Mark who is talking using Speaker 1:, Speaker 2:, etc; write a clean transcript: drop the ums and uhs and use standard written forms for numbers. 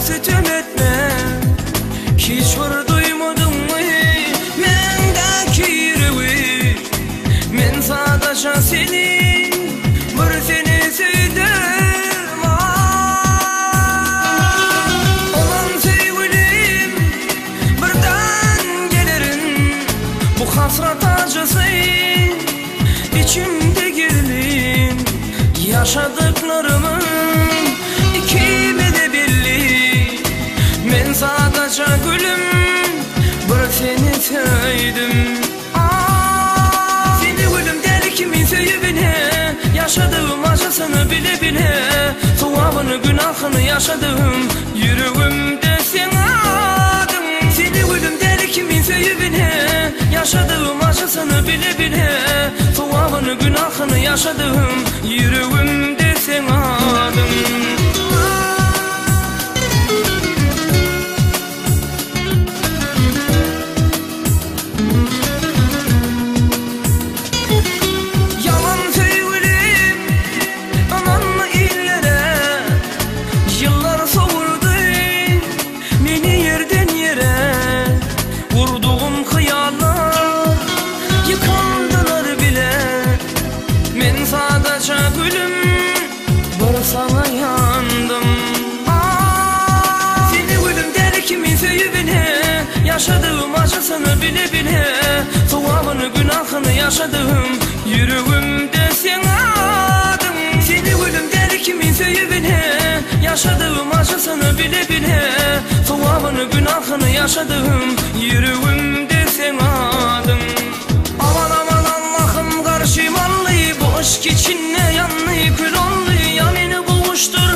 Speaker 1: sitem etme. Hiç var duymadın mı mendeki yüreği? Men sadece senin bir seni sevdim. Olan sevgilim birden gelirin, bu hasret acısı içimde girdin. Yaşadıklarımın ikime de belli. Men sadece gülüm bir seni sevdim. Seni gülüm deli kimin sevibine, yaşadığım acısını bile bile, sevabını günahını yaşadım, yüreğimde sen adın. Seni gülüm deli kimin sevibine, yaşadığım acısını bile bile, sevabını günahını yaşadım, yüreğimde sen adın. Gülüm bir sana yandım. Seni gülüm deli kimin sevibine, yaşadığım acısını bile bile, sevabını günahını yaşadım, yüreğimde sen adın. Seni gülüm deli kimin sevibine, yaşadığım acısını bile bile, sevabını günahını yaşadım, yüreğimde sen adın. Aman aman Allah'ım karşımallı, bu aşk içinde yanlı kül oldu, yanını boğuştu